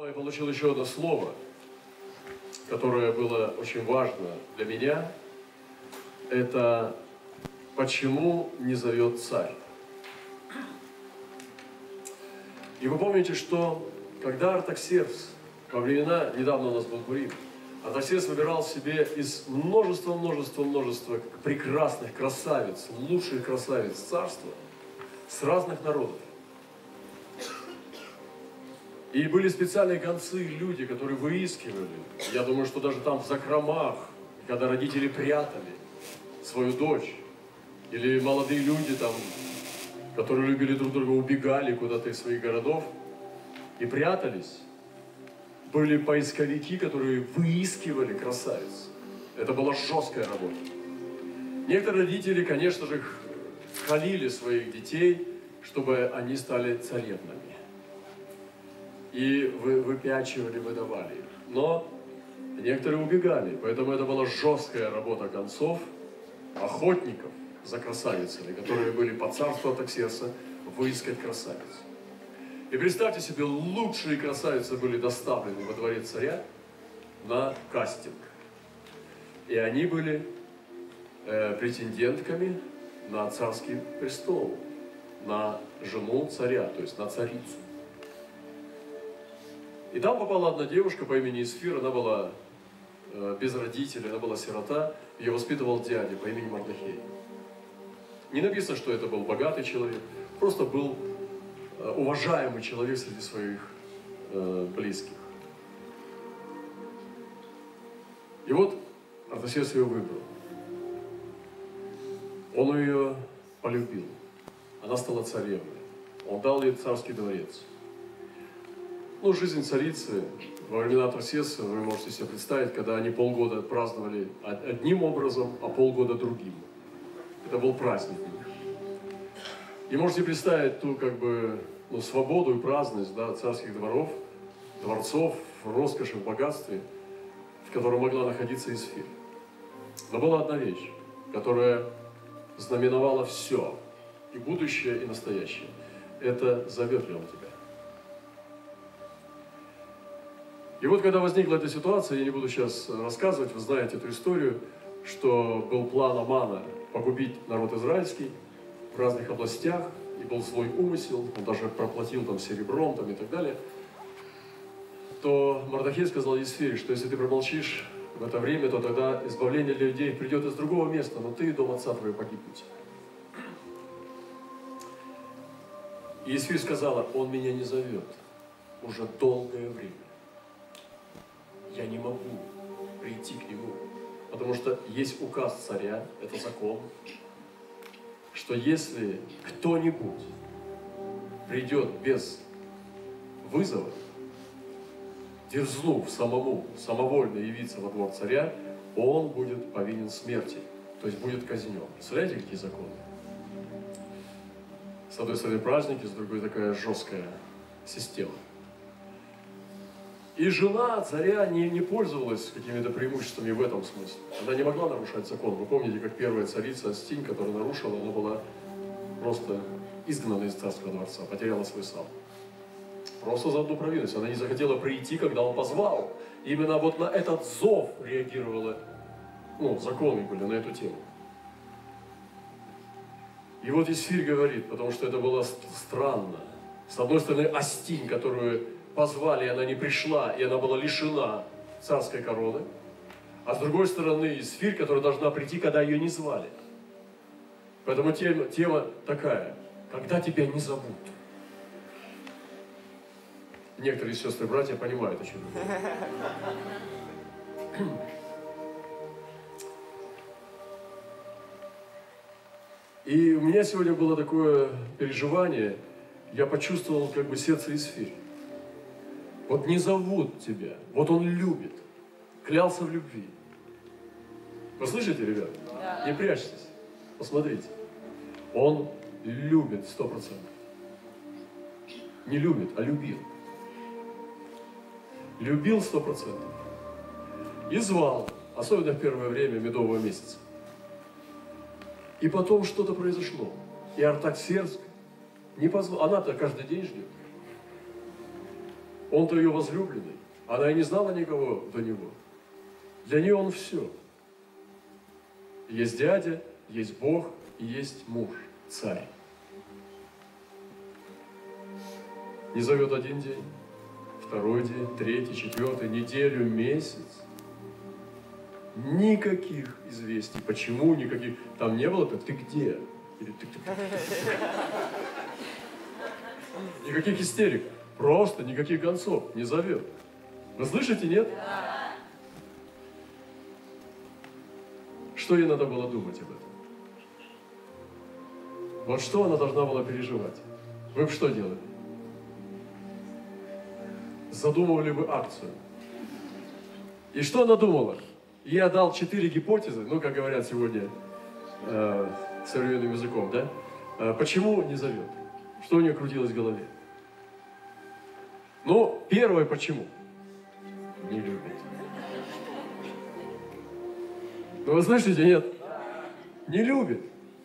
Я получил еще одно слово, которое было очень важно для меня. Это «почему не зовет царь?». И вы помните, что когда Артаксеркс, во времена, недавно у нас был Пурим, Артаксеркс выбирал себе из множества прекрасных красавиц, лучших красавиц царства с разных народов. И были специальные гонцы, люди, которые выискивали. Я думаю, что даже там в закромах, когда родители прятали свою дочь, или молодые люди там, которые любили друг друга, убегали куда-то из своих городов и прятались, были поисковики, которые выискивали красавиц. Это была жесткая работа. Некоторые родители, конечно же, хвалили своих детей, чтобы они стали царевнами. И выпячивали, выдавали их. Но некоторые убегали, поэтому это была жесткая работа гонцов, охотников за красавицами, которые были по царству Артаксеркса, выискать красавиц. И представьте себе, лучшие красавицы были доставлены во дворец царя на кастинг. И они были претендентками на царский престол, на жену царя, то есть на царицу. И там попала одна девушка по имени Исфир, она была без родителей, она была сирота, ее воспитывал дядя по имени Мардахей. Не написано, что это был богатый человек, просто был уважаемый человек среди своих близких. И вот Артаксеркс ее выбрал. Он ее полюбил. Она стала царевной. Он дал ей царский дворец. Ну, жизнь царицы во времена Артаксеркса, вы можете себе представить, когда они полгода праздновали одним образом, а полгода другим. Это был праздник. И можете представить ту, свободу и праздность, да, царских дворов, дворцов, в роскоши, в богатстве, в котором могла находиться Исфир. Но была одна вещь, которая знаменовала все, и будущее, и настоящее. Это зовет ли он тебя? И вот, когда возникла эта ситуация, я не буду сейчас рассказывать, вы знаете эту историю, что был план Амана погубить народ израильский в разных областях, и был злой умысел, он даже проплатил там серебром там, и так далее, то Мардахей сказал Исфире, что если ты промолчишь в это время, то тогда избавление для людей придет из другого места, но ты и дом отца твоего погибнете. И Исфир сказала, он меня не зовет уже долгое время. Я не могу прийти к нему, потому что есть указ царя, это закон, что если кто-нибудь придет без вызова, дерзнув самовольно явиться во двор царя, он будет повинен смерти, то есть будет казнен. Представляете, какие законы? С одной стороны праздники, с другой такая жесткая система. И жена царя не пользовалась какими-то преимуществами в этом смысле. Она не могла нарушать закон. Вы помните, как первая царица Астинь, которая нарушила, она была просто изгнана из царского дворца, потеряла свой сан. Просто за одну провинность. Она не захотела прийти, когда он позвал. Именно вот на этот зов реагировала, законы были на эту тему. И вот Исфир говорит, потому что это было странно. С одной стороны, Астинь, которую позвали, она не пришла, и она была лишена царской короны. А с другой стороны, Исфир, которая должна прийти, когда ее не звали. Поэтому тема такая, когда тебя не зовут. Некоторые сестры и братья понимают, о чем я говорю. И у меня сегодня было такое переживание, я почувствовал сердце Исфир. Вот не зовут тебя, вот он любит, клялся в любви. Вы слышите, ребят? Да. Не прячьтесь, посмотрите. Он любит 100%. Не любит, а любил. Любил 100%. И звал, особенно в первое время медового месяца. И потом что-то произошло. И Артаксеркс не позвал, она-то каждый день ждет. Он-то ее возлюбленный. Она и не знала никого до него. Для нее он все. Есть дядя, есть Бог и есть муж, царь. Не зовет один день, второй день, третий, четвертый, неделю, месяц. Никаких известий. Почему никаких? Там не было, ты где? Или ты. Никаких истерик. Просто никаких концов. Не зовет. Вы слышите, нет? Что ей надо было думать об этом? Вот что она должна была переживать? Вы бы что делали? Задумывали бы акцию. И что она думала? Я дал 4 гипотезы, ну, как говорят сегодня современным языком, да? Почему не зовет? Что у нее крутилось в голове? Ну, первое, почему? Не любит. Ну, вы слышите, нет? Не любит.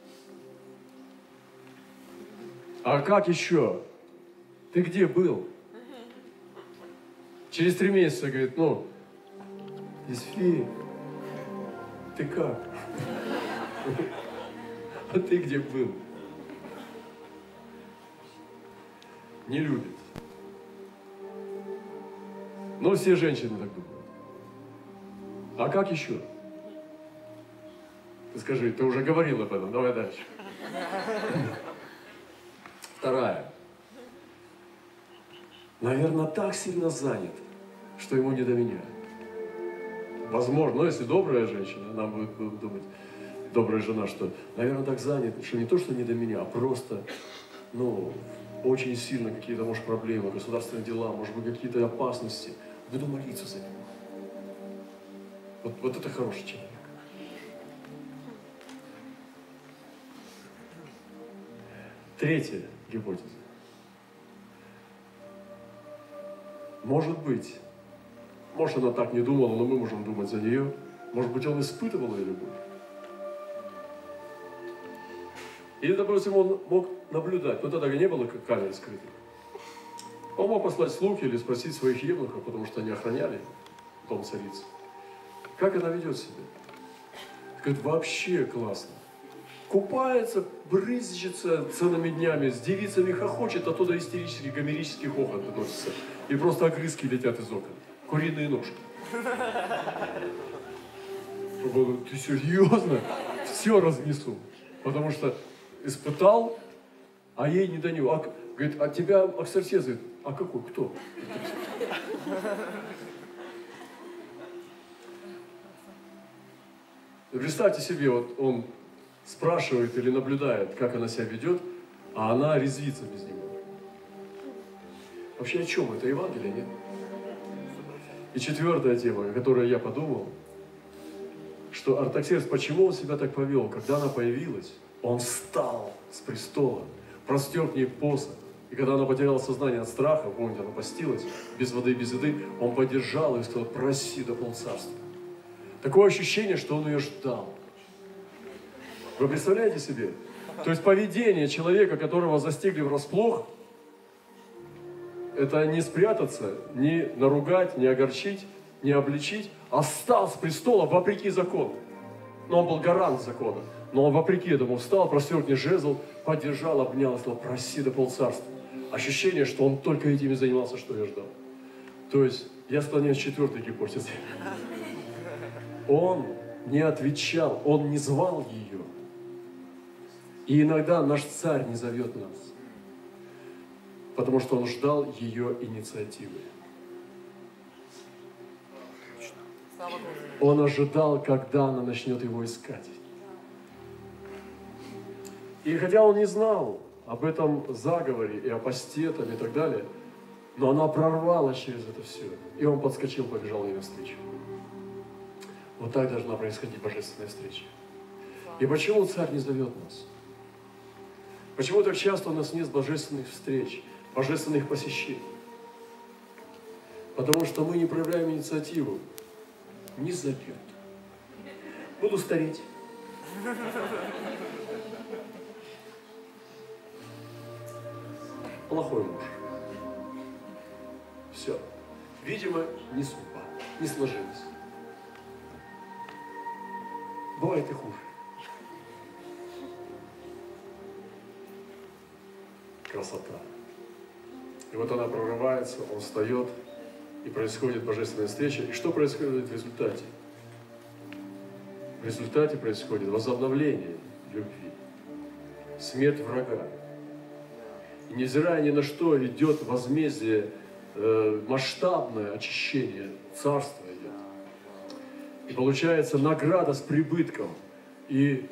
А как еще? Ты где был? Через 3 месяца, говорит, ну, Исфи, ты как? А ты где был? Не любит. Но все женщины так думают. А как еще? Ты скажи, ты уже говорил об этом, давай дальше. Вторая. Наверное, так сильно занят, что ему не до меня. Возможно, но если добрая женщина, она будет думать, добрая жена, что, наверное, так занят, что не то, что не до меня, а просто, ну, очень сильно какие-то, может, проблемы, государственные дела, может быть, какие-то опасности. Буду молиться за него. Вот это хороший человек. Третья гипотеза. Может быть, она так не думала, но мы можем думать за нее. Может быть, он испытывал ее любовь. Или, допустим, он мог наблюдать, но тогда не было камер скрытых. Он мог послать слуги или спросить своих евнухов, потому что они охраняли дом царицы. Как она ведет себя? Говорит, вообще классно. Купается, брызжется целыми днями, с девицами хохочет, оттуда истерический, гомерический хохот доносится. И просто огрызки летят из окон. Куриные ножки. Ты серьезно? Все разнесу. Потому что испытал, а ей не до него. Говорит, а тебя Аксерсес, говорит, а какой, кто? Представьте себе, вот он спрашивает или наблюдает, как она себя ведет, а она резвится без него. Вообще о чем это? Евангелие, нет? И четвертая тема, о которой я подумал, что Артаксеркс, почему он себя так повел? Когда она появилась, он встал с престола, простер к ней посох. И когда она потеряла сознание от страха, помните, она постилась, без воды, без еды, он поддержал ее и сказал, проси до полцарства. Такое ощущение, что он ее ждал. Вы представляете себе? То есть поведение человека, которого застигли врасплох, это не спрятаться, не наругать, не огорчить, не обличить, а встал с престола вопреки закону. Но он был гарант закона. Но он вопреки этому встал, простер к ней жезл, поддержал, обнял и сказал, проси до полцарства. Ощущение, что он только этим и занимался, что я ждал. То есть я склоняюсь к четвертой гипотезе. Он не отвечал, он не звал ее. И иногда наш царь не зовет нас, потому что он ждал ее инициативы. Он ожидал, когда она начнет его искать. И хотя он не знал об этом заговоре и о посте там, и так далее, но она прорвалась через это все. И он подскочил, побежал ей навстречу. Вот так должна происходить божественная встреча. И почему царь не зовет нас? Почему так часто у нас нет божественных встреч, божественных посещений? Потому что мы не проявляем инициативу. Не зовет. Буду стареть. Плохой муж. Все. все. Видимо, не судьба, не сложилось. Бывает и хуже. Красота. И вот она прорывается, он встает, и происходит божественная встреча. И что происходит в результате? В результате происходит возобновление любви, смерть врага. И невзирая ни на что, идет возмездие, масштабное очищение, царство идет. И получается награда с прибытком. И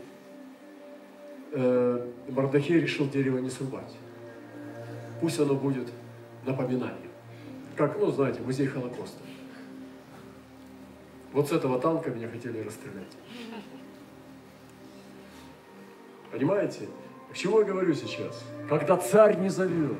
Мордехей решил дерево не срубать. Пусть оно будет напоминанием. Как, ну, знаете, музей Холокоста. Вот с этого танка меня хотели расстрелять. Понимаете? К чему я говорю сейчас? Когда царь не зовет,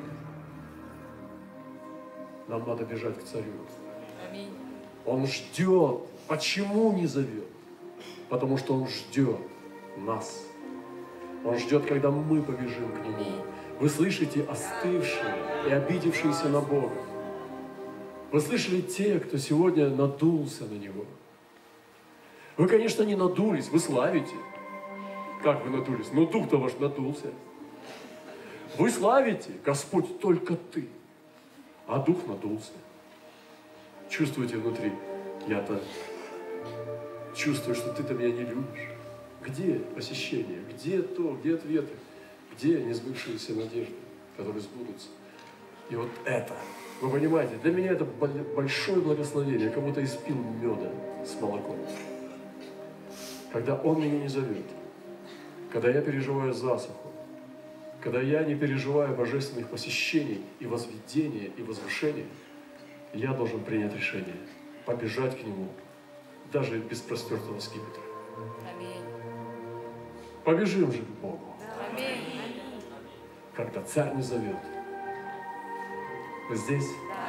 нам надо бежать к царю. Он ждет. Почему не зовет? Потому что он ждет нас. Он ждет, когда мы побежим к нему. Вы слышите остывшие и обидевшиеся на Бога. Вы слышали те, кто сегодня надулся на Него. Вы, конечно, не надулись, вы славите. Как вы надулись? Ну, дух-то ваш надулся. Вы славите, Господь, только Ты. А дух надулся. Чувствуете внутри, я-то чувствую, что Ты-то меня не любишь. Где посещение? Где то? Где ответы? Где несбывшиеся надежды, которые сбудутся? И вот это, вы понимаете, для меня это большое благословение. Я кому-то испил меда с молоком. Когда Он меня не зовет, когда я переживаю засуху, когда я не переживаю божественных посещений и возведения, и возвышения, я должен принять решение побежать к Нему, даже без простертого скипетра. Аминь. Побежим же к Богу. Аминь. Когда царь не зовет. Вы здесь?